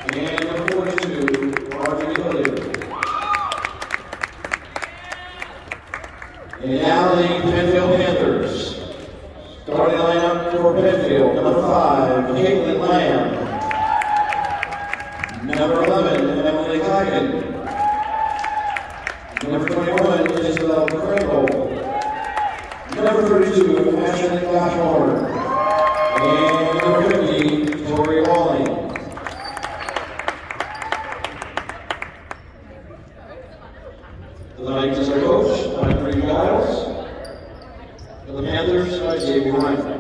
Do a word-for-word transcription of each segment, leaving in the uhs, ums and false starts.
And number forty-two, Audrey Hilliard. And now the Penfield Panthers. Starting lineup for Penfield, number five, Caitlin Lamb. Number eleven, Emily Hagen. Number twenty-one, Isabel Kringle. Number thirty-two, Ashley Gashorn. And number fifty, Tori Walling. The Knights is our coach, I'm Bree Giles. For the Panthers, I Jamie Ryan.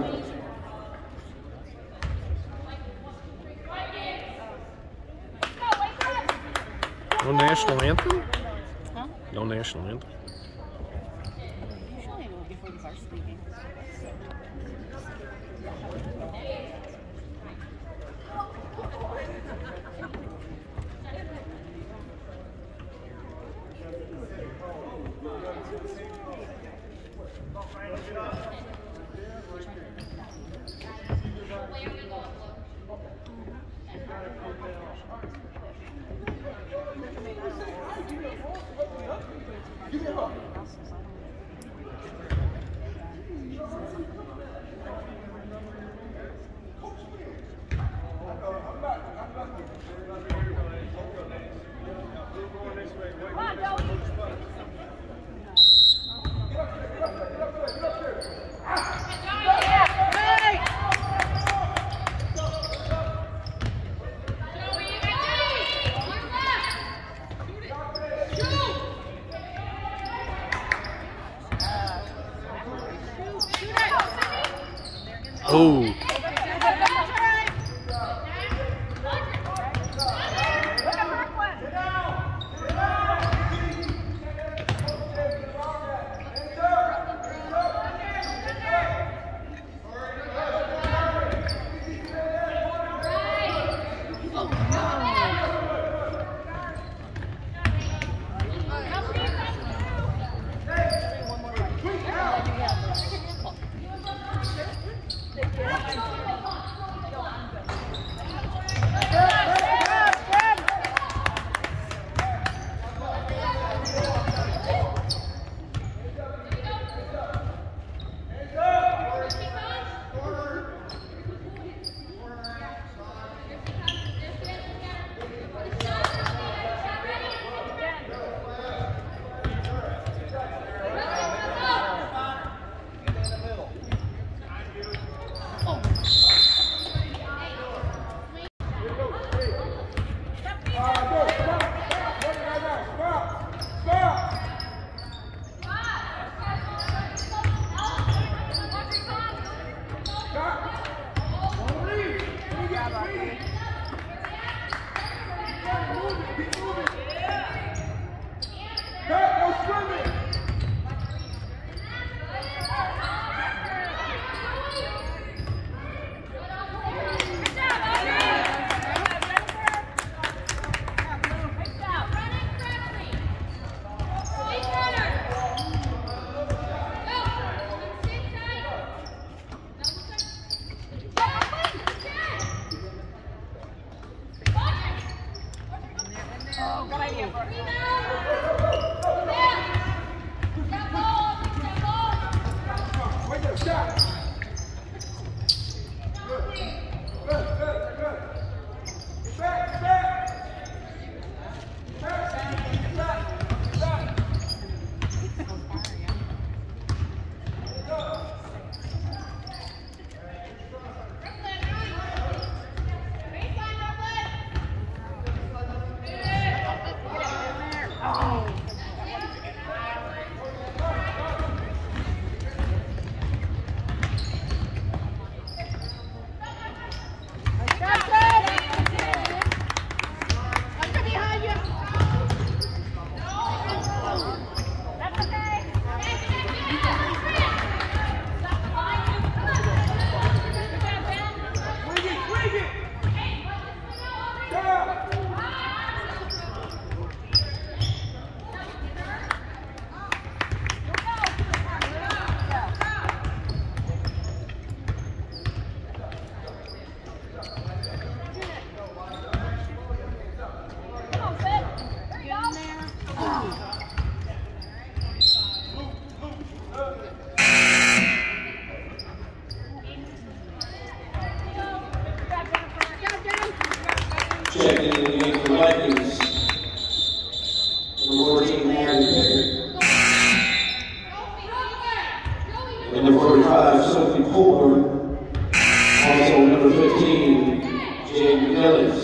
No national anthem? Huh? No national anthem. Usually before the varsity game. Oh. Checking in the game for Vikings. Number fourteen, Aaron Pickard. And number forty-five, Sophie Colburn. Also number fifteen, Jade Gillis.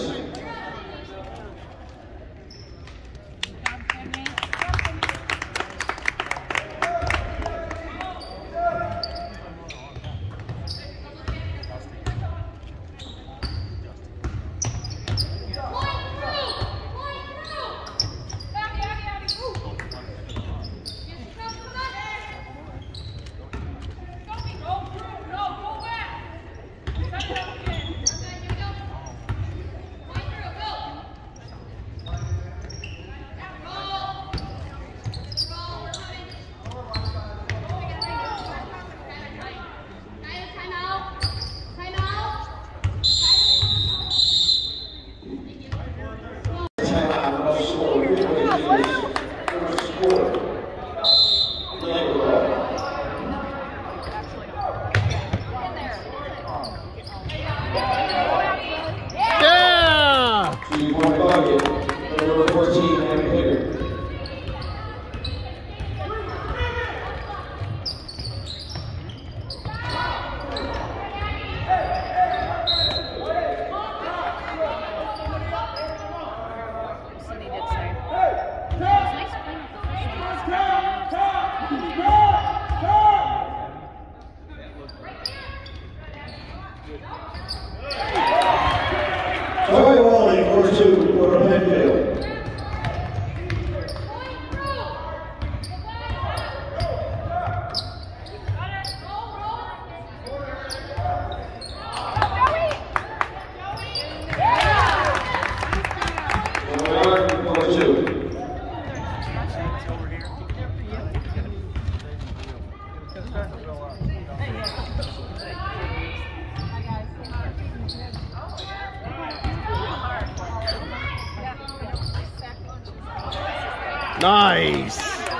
Nice.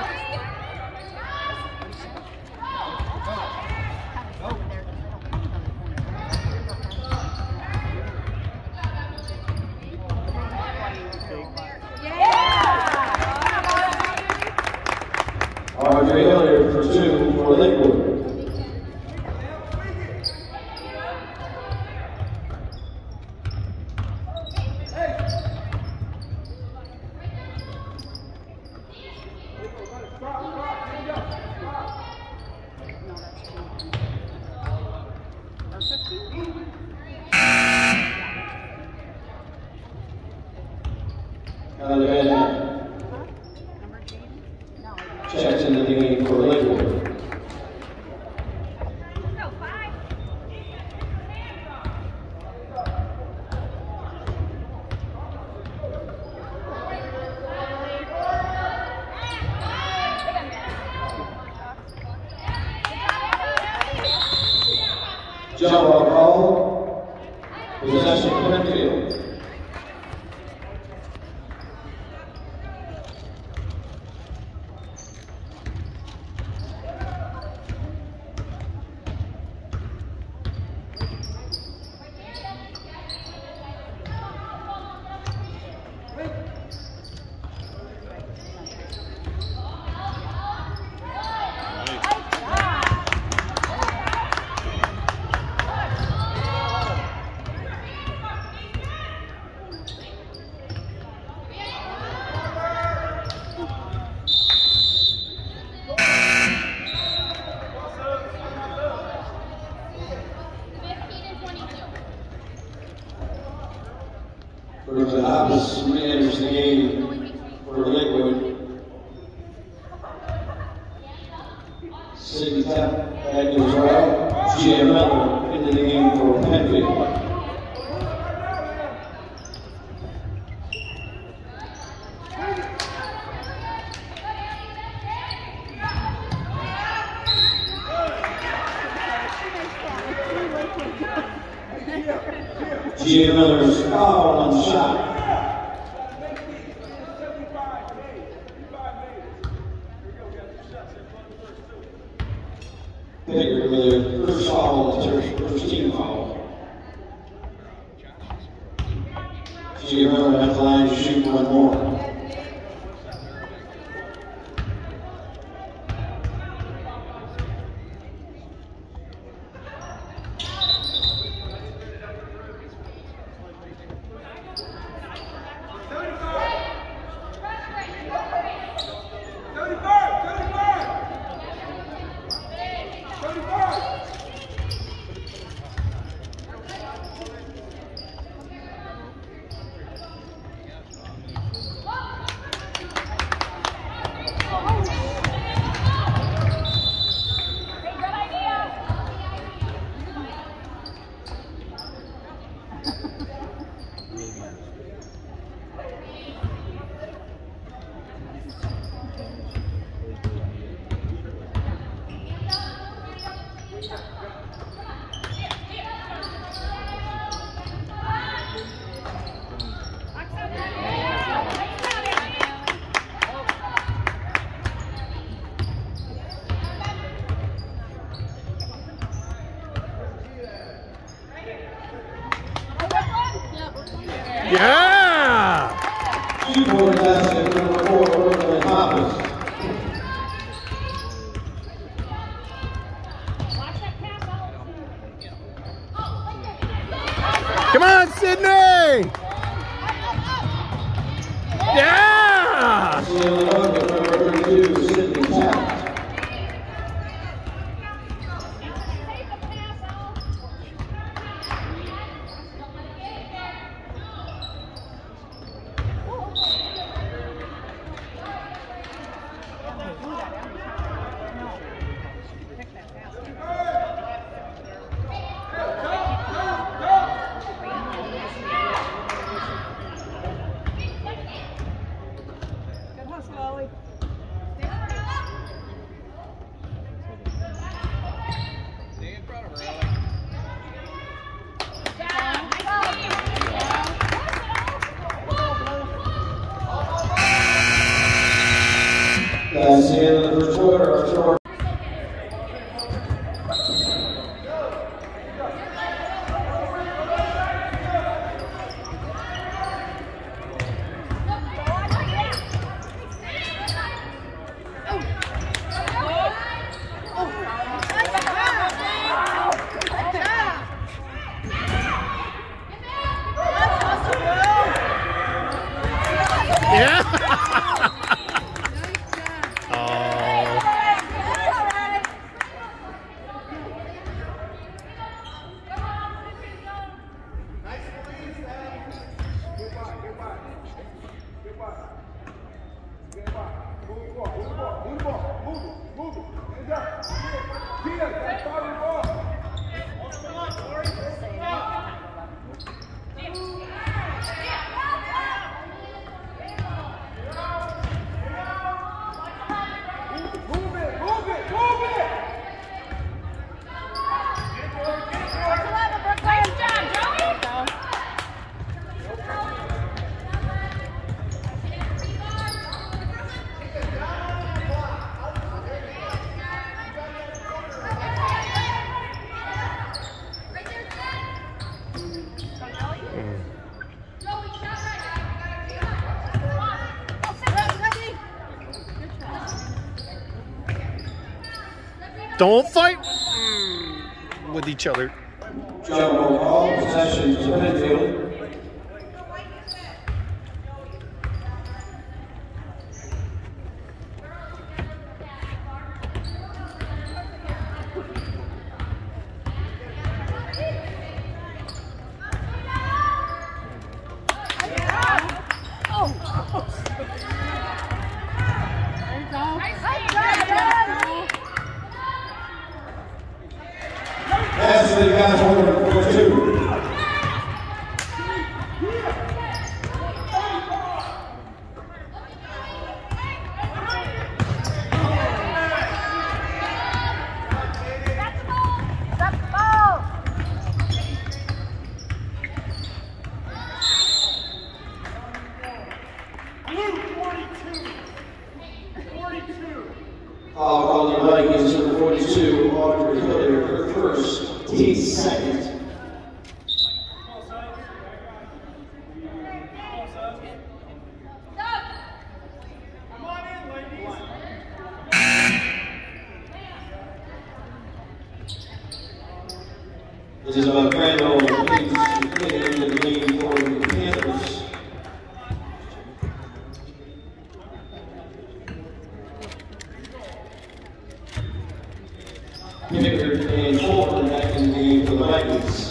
Audrey Hilliard for two for Lakewood. Checks into the game for Lakewood. Jump ball call. Possession Penfield. Bruce Hobbs re-enters the game for Lakewood. Sydney Tap, bad news right. G M Miller into the game for Penfield. G M Miller's foul on the shot. Pickard with their first foul, their first team foul. Giovanna at the line to shoot one more. Yeah! Two more basket, number four, Brooklyn Hoppers. Come on, Sydney! Yeah! Stealing bucket, number thirty-two, Sydney Taft. That's the end of the first quarter. Our score. Don't fight with each other. Jumbo ball, possession to Penfield. That's the guys over for two. Foul called the Vikings, number forty-two, Audrey Hilliard, her first, T second. This is a grand old piece in the lead for the Panthers. Pickard and Fulton back in the lead for the Vikings.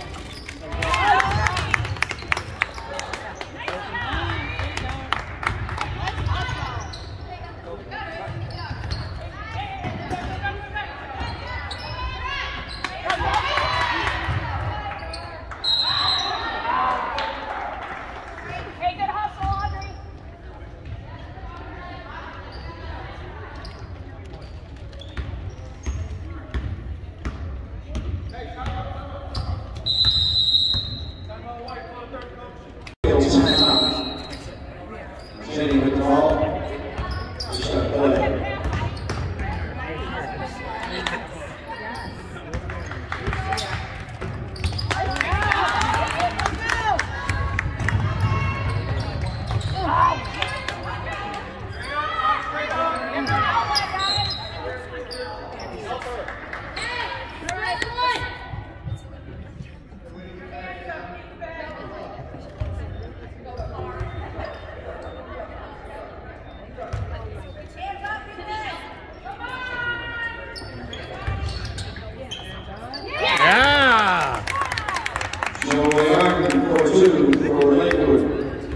Jenny with the ball. Just got play. So we are for two for Lakewood.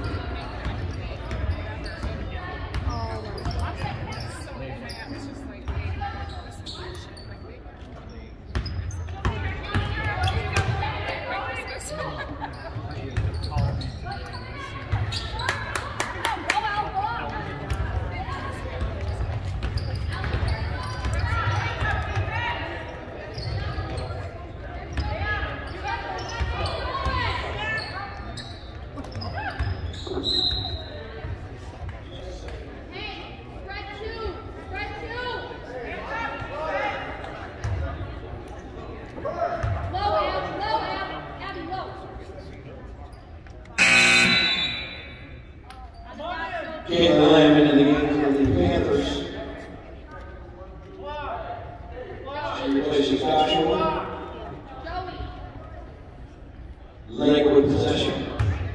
Caitlin Lamb into the game for the Panthers. She replaces Joshua. Lakewood possession.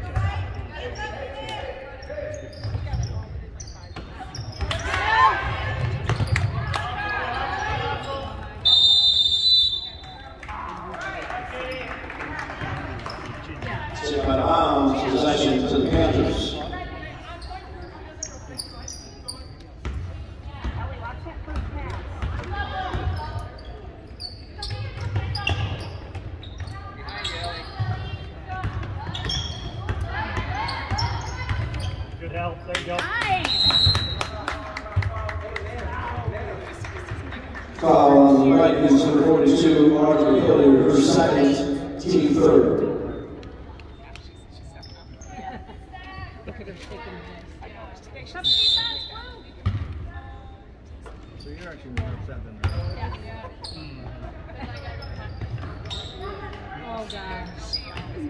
Tip out of bounds, possession to the Panthers. Good help, there you go. Nice! Foul on the right, is number forty-two, Audrey Hilliard, her second, team third. So you're actually more upset than that. Oh gosh.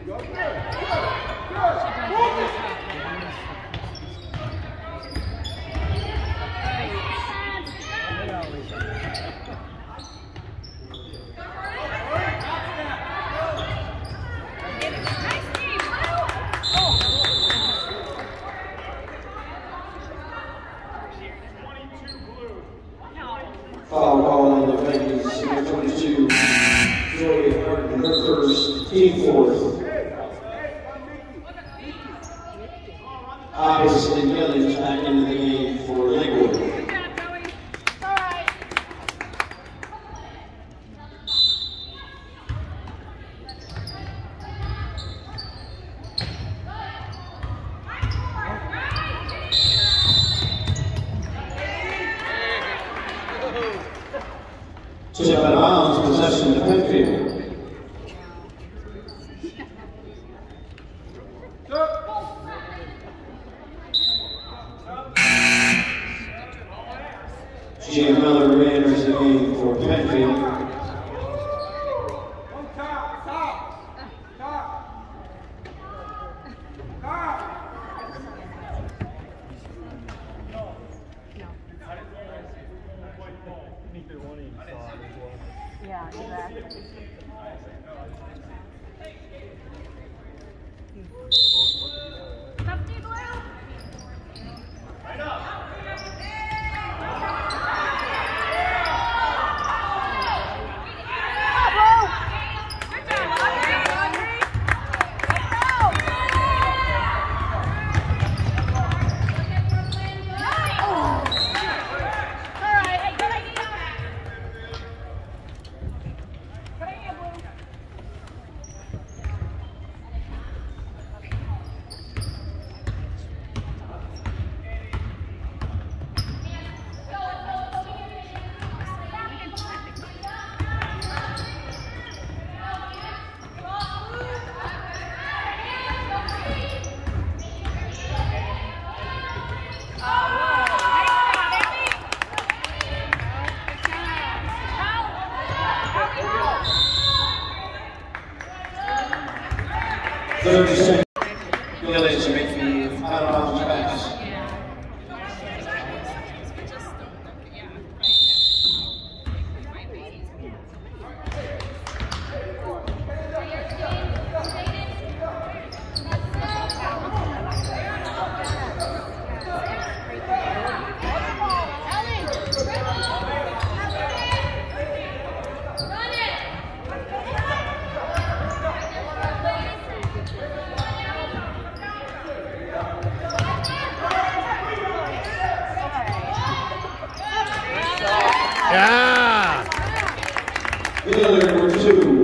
Foul call on the Vikings, number twenty-two, Joey Harden, her first, team fourth. Obviously, Gillies back into the game for Lakewood. Tip out of bounds, possession to Penfield. G M Miller re-enters the game for Penfield. twenty saw it as well. Yeah, exactly. Right up. thirty seconds. Ladies to make the final bounce pass. Yeah! Failure number two.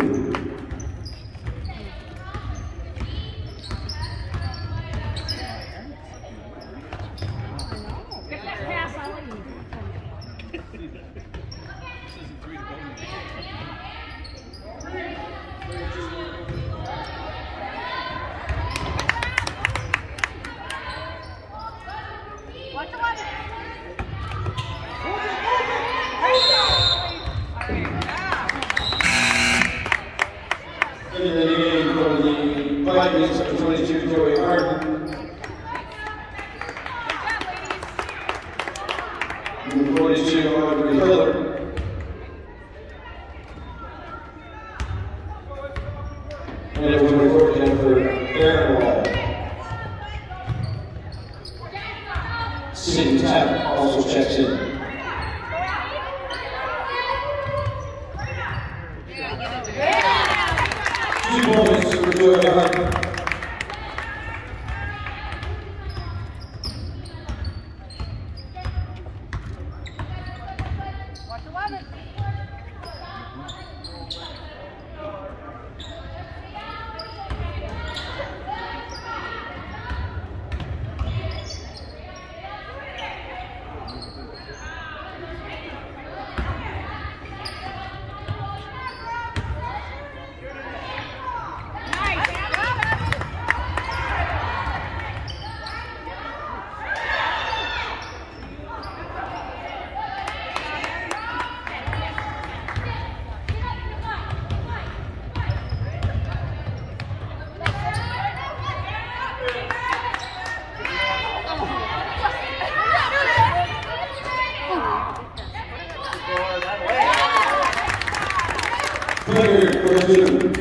Get that pass out. Watch the water. In the game for the Vikings, number twenty-two, Joey Harden. Number forty-two, Audrey Hiller. And number twenty-four, Jennifer Barrowall. Cindy Tapp also checks in. Two points for Joey Harden. Watch eleven. Player number two.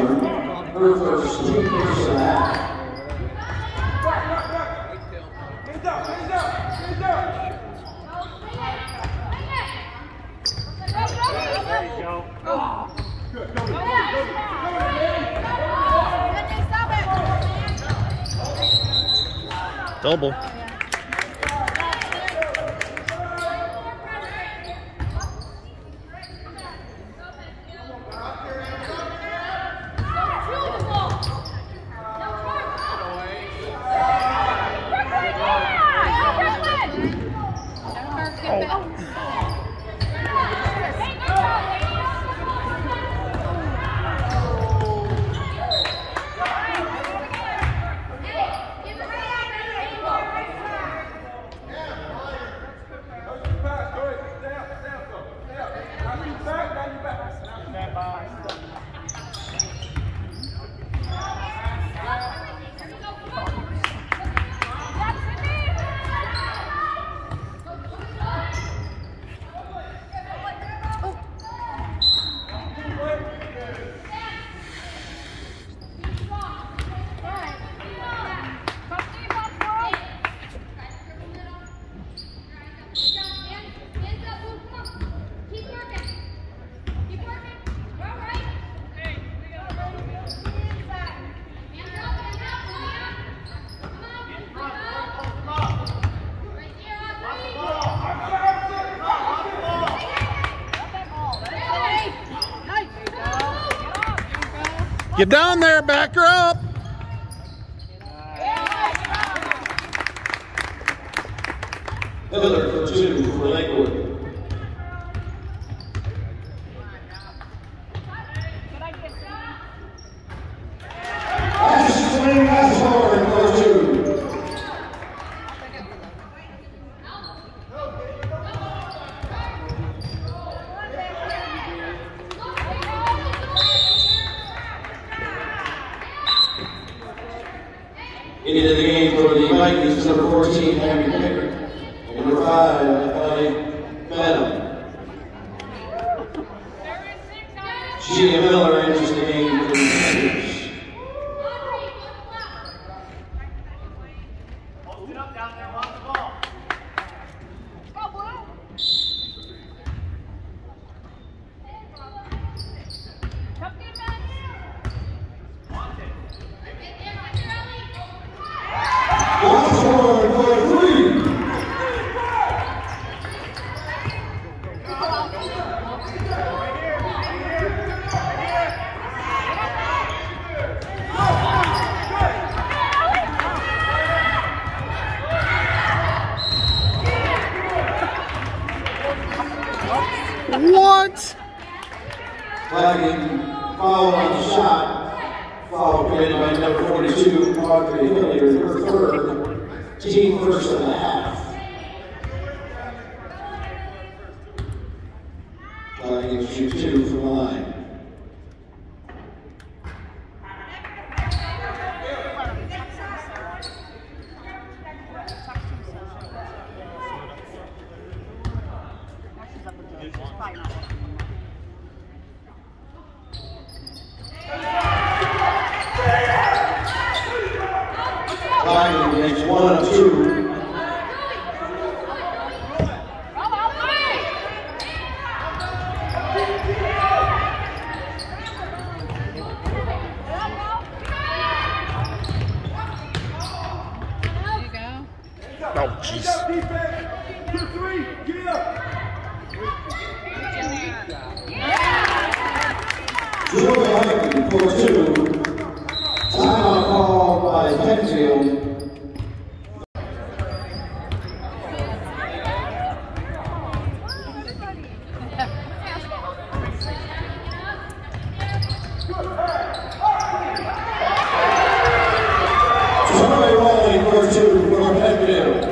Osborne, her first team first and a half. Double. Get down there, back her up. Miller for two for Lakewood. Ashley Osborne for two. Into the game for the Vikings, number fourteen, Abby Pickard. Number five, Ellie Benham. Gia Miller enters the game for the Panthers. What? Flagging foul on the shot. Foul committed by number forty-two, Audrey Hilliard, her third. Team first and a half. Flagging shoot two from the line. Flagging makes one of two. Oh, jeez. Two, three, get up. Joe Flagging for two. Timeout called by Penfield. Troy Raleigh for two for Penfield.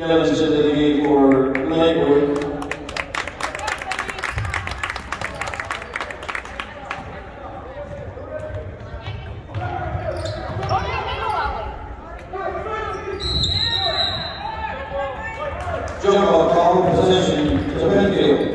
Evans into the game for Lakewood. Jump ball call, possession to Penfield.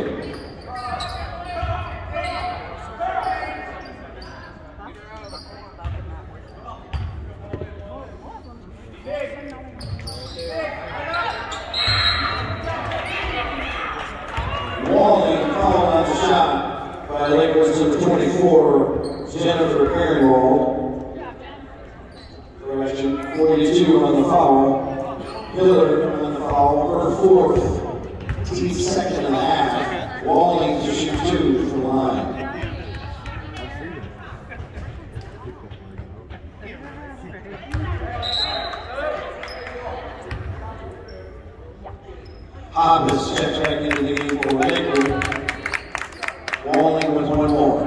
Walling foul on the shot by Lakewood's number twenty-four, Jennifer Perrinwald. Correction, forty-two on the foul. Hiller on the foul, her fourth. Team second and a half. Walling to shoot two from the line. Hobbs checks back into the game for Lakewood. Walling with one more.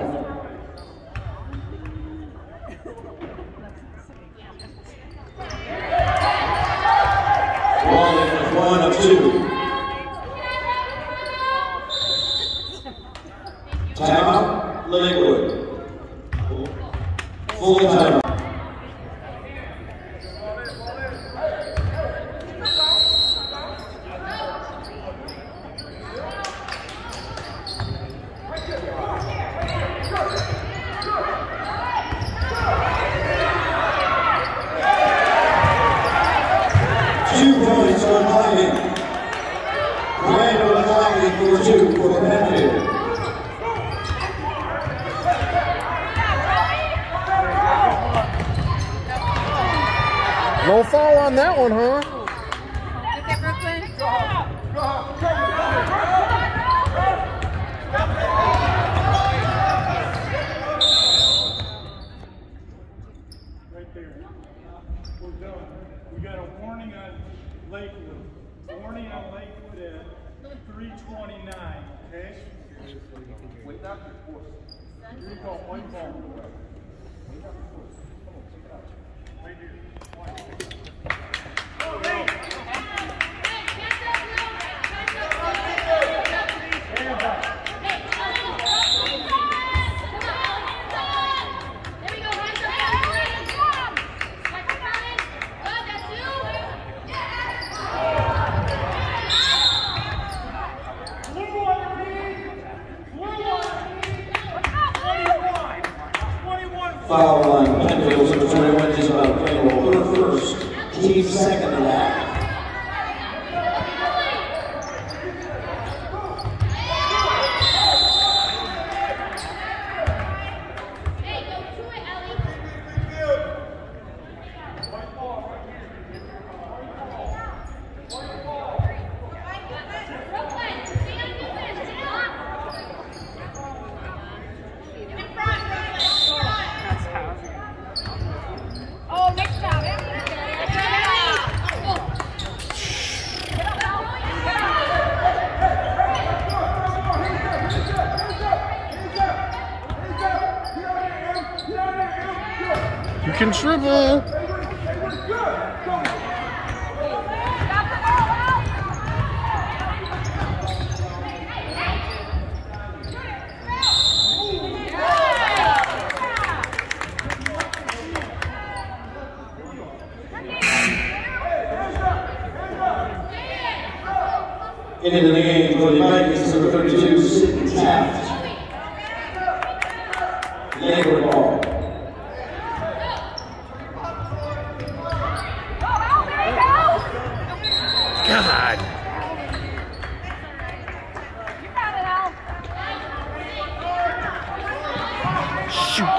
Walling with one of two. Timeout, Lakewood. Full timeout. Two points on Climbing. Randall Climbing for two for Penfield. No foul on that one, huh? Get that, Brooklyn. Right there. We're done. We got a warning on Lakewood. Warning on Lakewood at three twenty-nine, okay? Without your force. Here you go, white ball. Without your force. Come on, take it out. Right here. Hands up. Foul line, Penfield's number twenty-one, Isabel Perrinwald, her first, team second and a half. Oh, next job. You can dribble. Into the game for the Vikings, number thirty-two, Sydney Taft. Lakewood ball. God. You got it, Al. Shoot.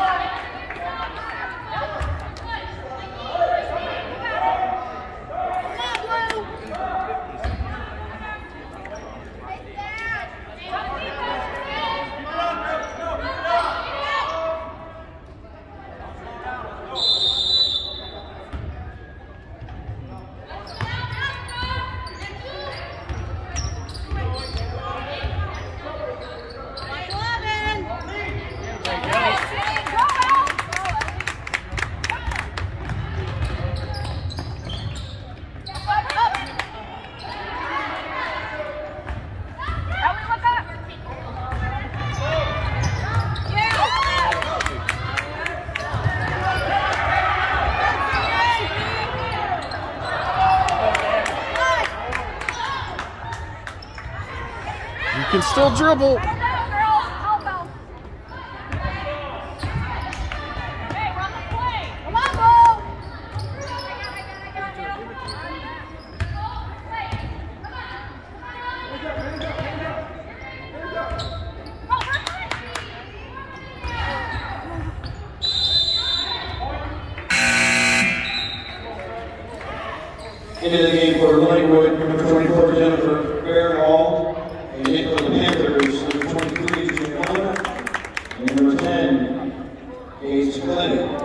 still dribble. Into the game for Lakewood, number twenty-four, Jennifer Fairhall. And in for the Panthers, number twenty-three, June Miller. And number ten, Paige Glenn.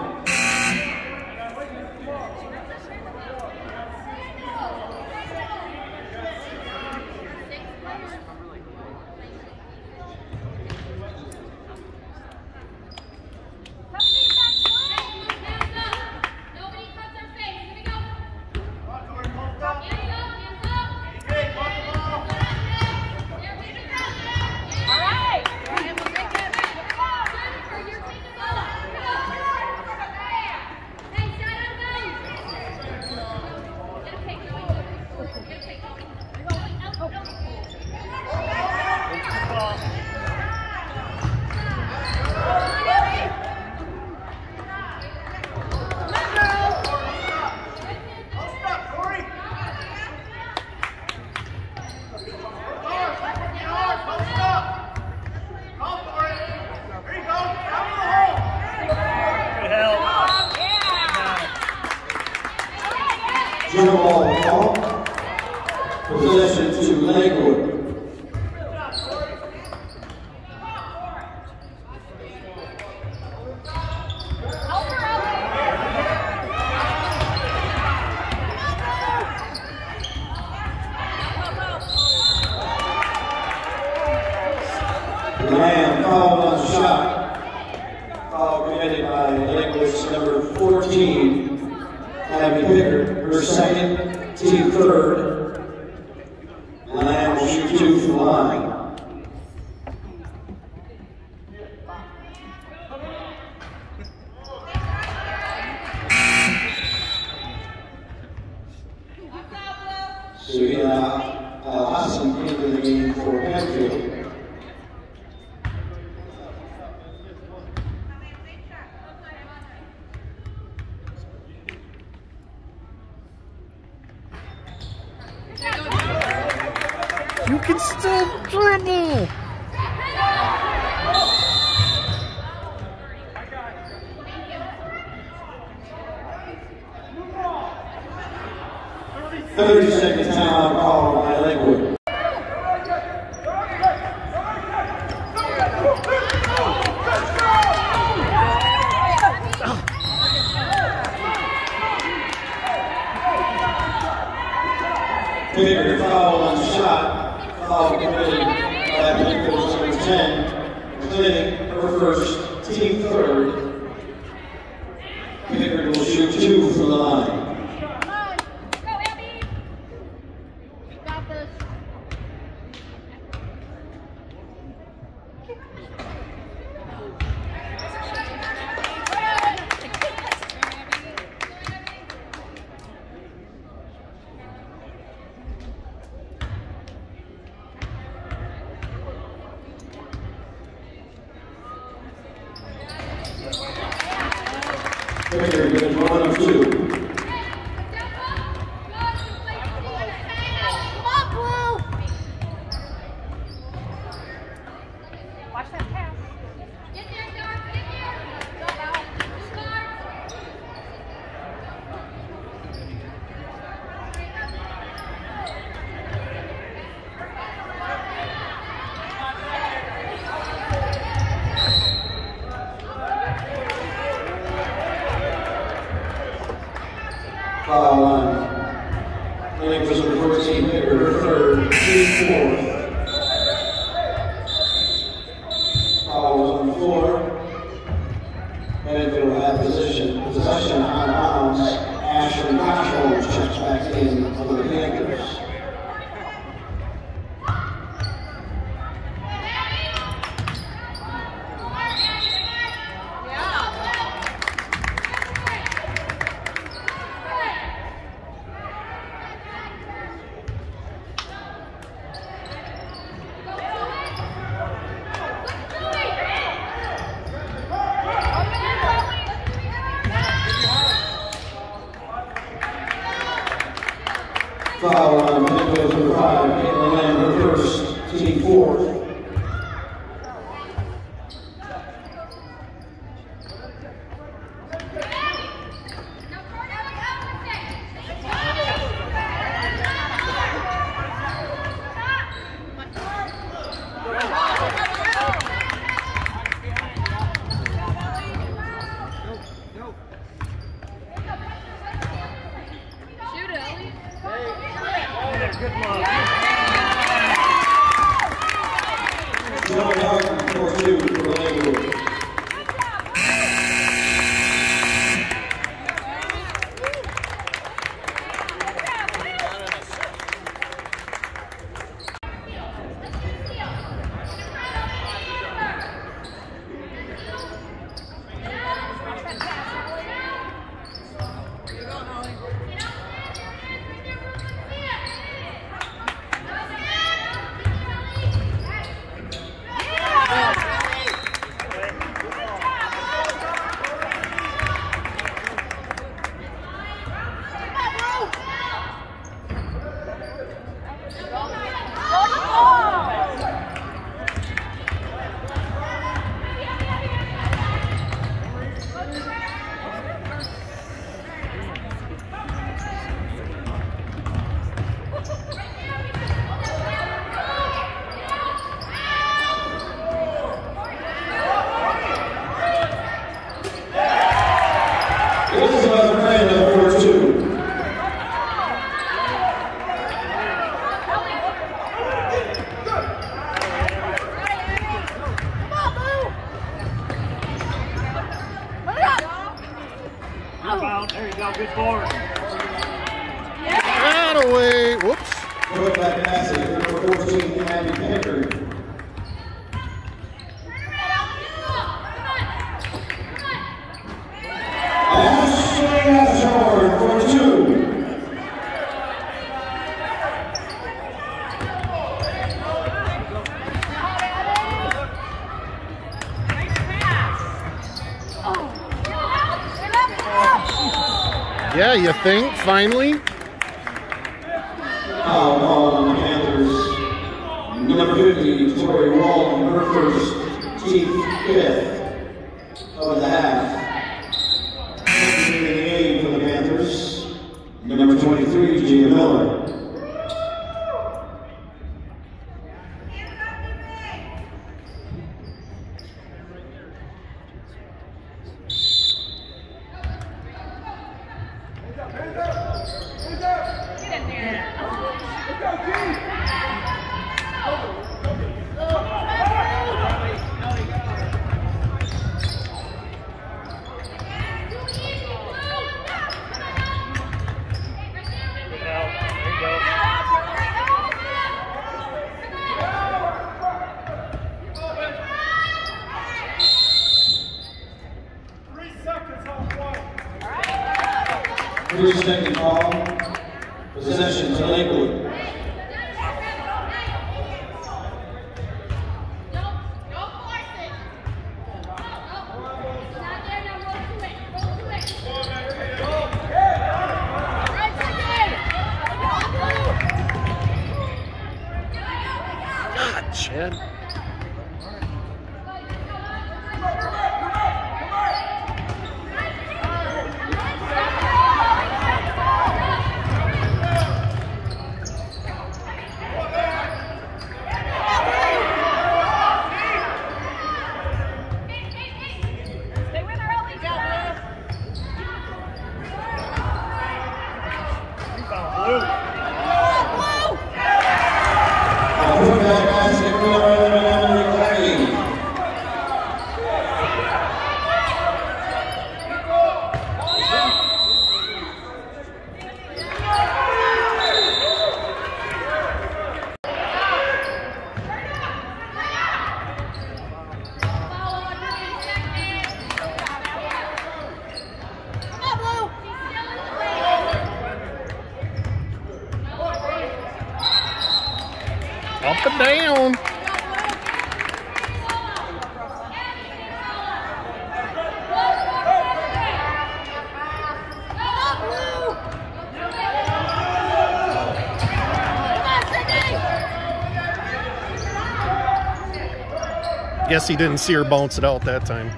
Jump ball call. Possession to Lakewood. Lamb fouled on the shot. Foul committed by Lakewood's number fourteen. Abby Pickard, her second, team third. Lamb will shoot two from the line. Suhila Al-Hassan into the game for Penfield. You can still dribble. thirty second timeout called by Lakewood. Pickard foul on the shot. Foul committed by Lakewood's number ten, including her first, team third. Pickard will shoot two from the line. Pickard with one of two. Watch that pass. Get there, Dark. Get there. Go out. Start. Foul line. Lakewood's number fourteen, Pickard, her third, team fourth. Foul was on the floor. Penfield will have position. Possession on bounds. Ashley Cottrell checks back in for the Panthers. Foul on Penfield number five, Caitlin Lamb, her first, team four. There you go, good forward. Right away. Whoops. Going back passing, number fourteen, Abby Pickard. Ashley Ashford for two. Yeah, you think, finally? Foul call on the Panthers. Number fifty, Victoria Walton, her first, team fifth of the half. Entering the game for the Panthers, number twenty-three, Gia Miller. Three second call. Possession to Lakewood. God, Chad. Up and down. Guess he didn't see her bounce it out that time.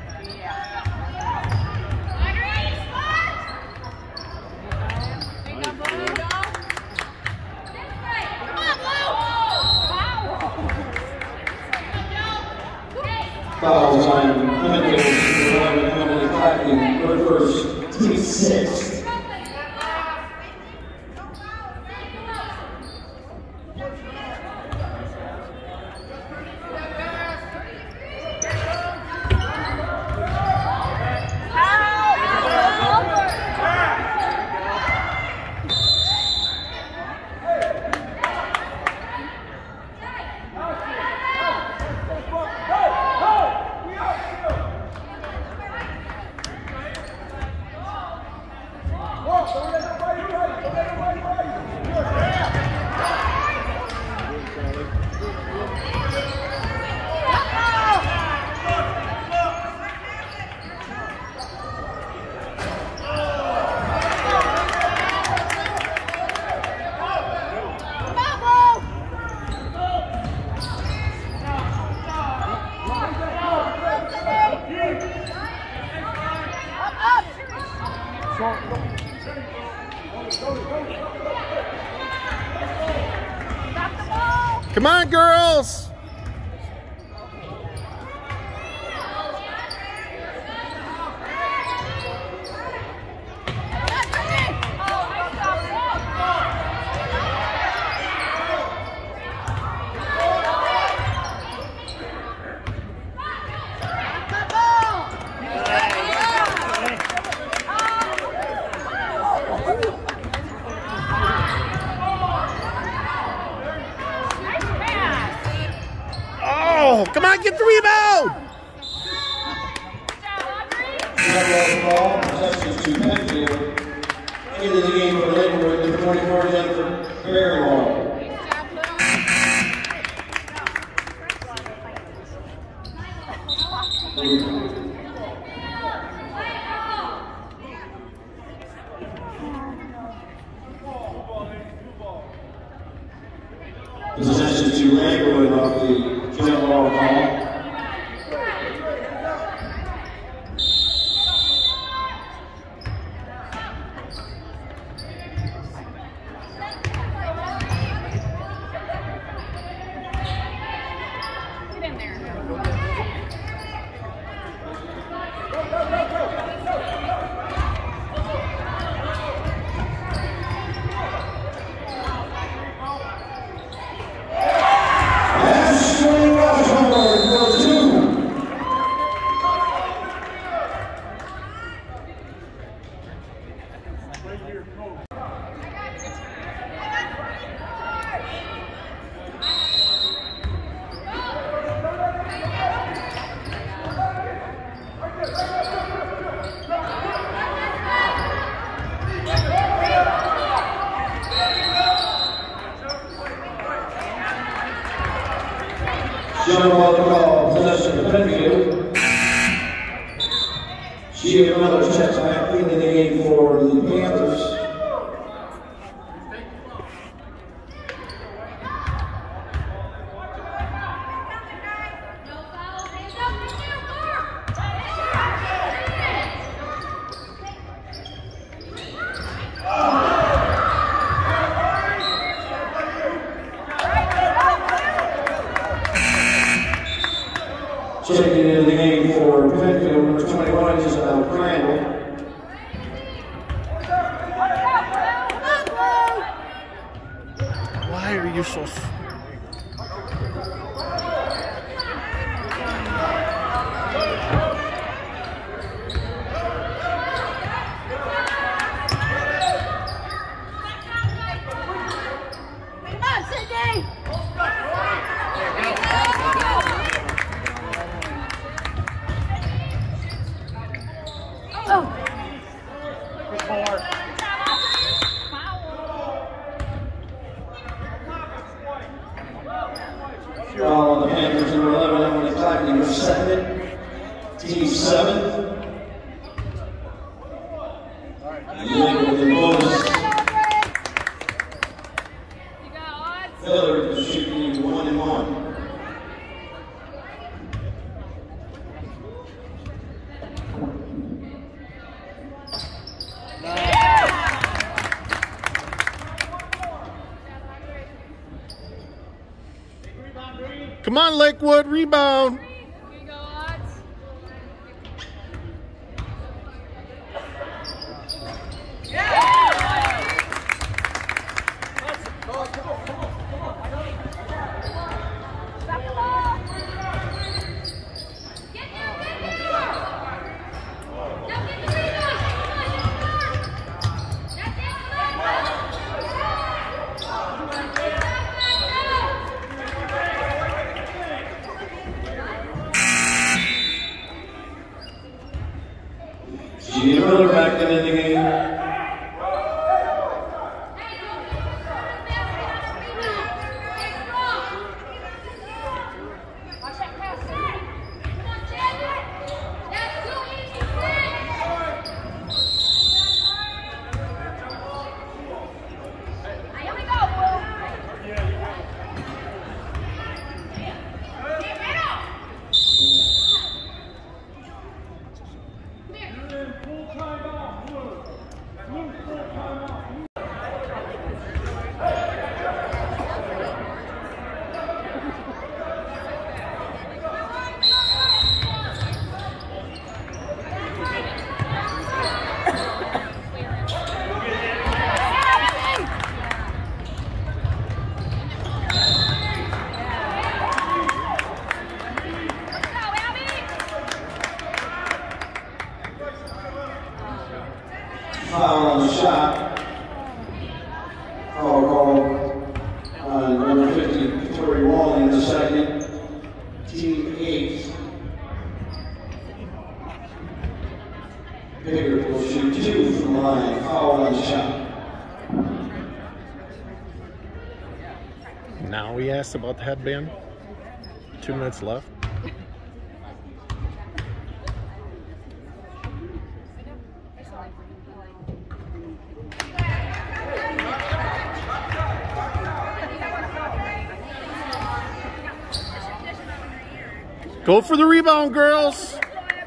Fouls on Clemento, Emily Clacking, her first, team six. Come on, girls! Oh, come on, get the rebound! Ball, possessions to Penfield. Into the game for Lakewood, the twenty-four, Jennifer Barrymore. Possessions to Lakewood off the jump ball call. Jump ball call, possession of Penfield. Gia Miller checks back into the game for the Panthers. Checking into the game for Penfield, number twenty-one, Isabel Crandall. Why are you so... F Foul on the Panthers, number eleven, Emily Clacking, her second, team seven. Lakewood with the bonus. Miller should be one and one. Come on, Lakewood, rebound. Here you go, Odds. Stop the ball. Get down, get down. Now get the rebound. That's it. Gene Miller back in the game. Watch that pass. Come on, Chad. That's too easy, Chad. Here we go, Will. Get rid of. Come here. Full time off, Blue. Blue, full time off. Foul on the shot. Foul called on number fifty, Victoria Walling, the second. Team eight. Pickard will shoot two from the line. Foul on the shot. Now we asked about the headband. Two minutes left. Go for the rebound, girls.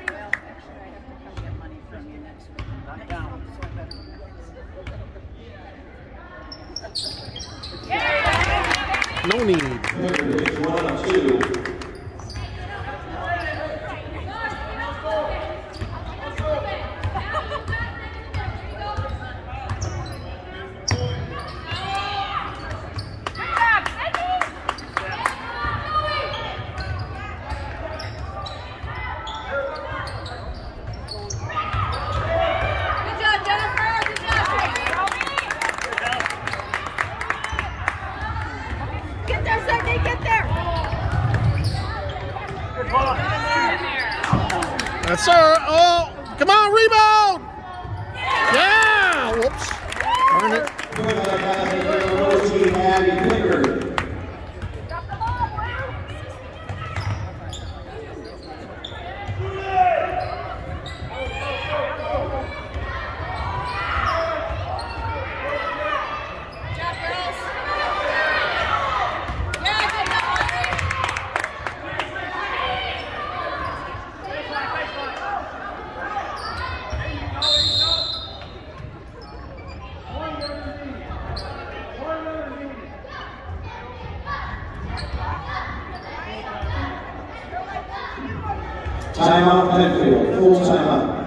No need. Pickard is one of two. Get there, Sunday, get there! That's her. Oh, come on, rebound. Yeah. Whoops. Darn it. Team Abby Pickard. Drop the ball, Will! Good job, girls. Yeah, good job. Timeout Penfield. Full timeout.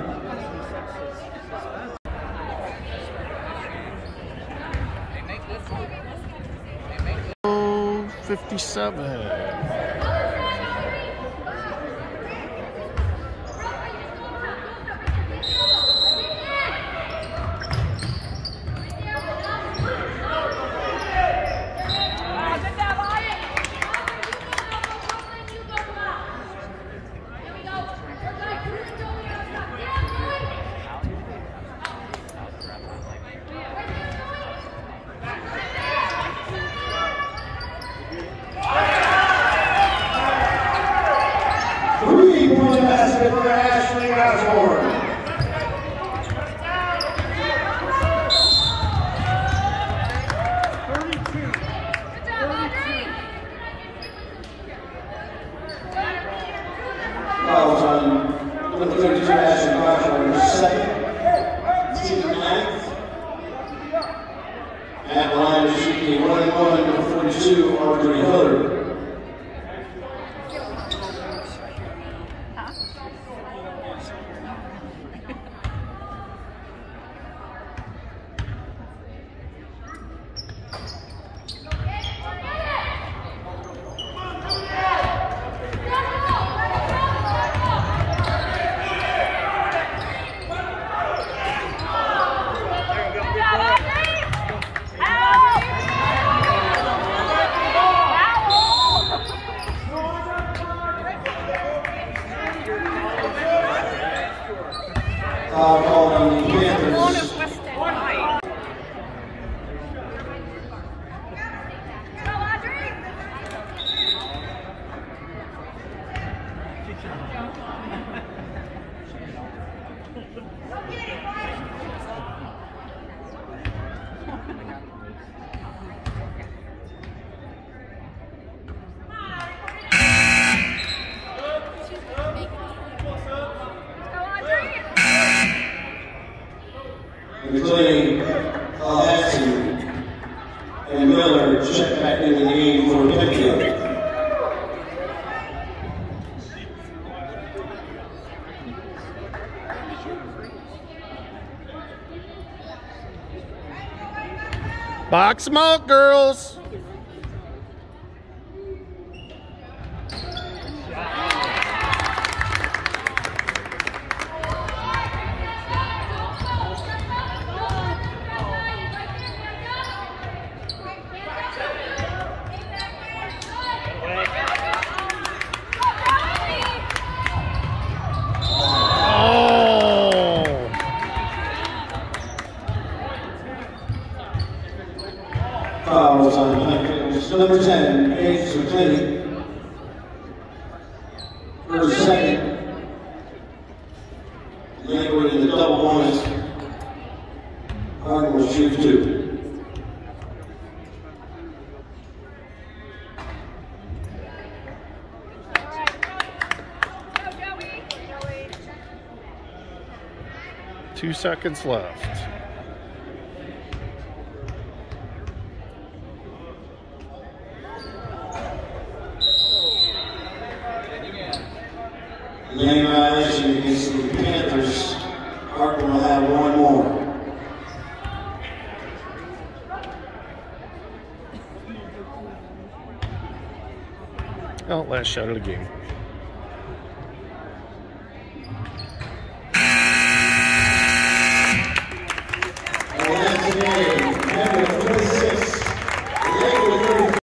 fifty-seven. Three-point basket for Ashley Osborne. Fouls on number thirty-two, Ashley Osborne, second. Team ninth. At the line is shooting one and one, number forty-two, Audrey Hillard. Foul called on the Panthers. Go, Audrey! Including Tallahassee and Miller check back in the game for pickup. Box them out, girls. Fouls on number ten, Paige McClinney. For second. Lakewood in the double bonus. Harden will shoot two. Two seconds left. Lane violation against the Panthers. Harden will have one more. Oh, last shot of the game.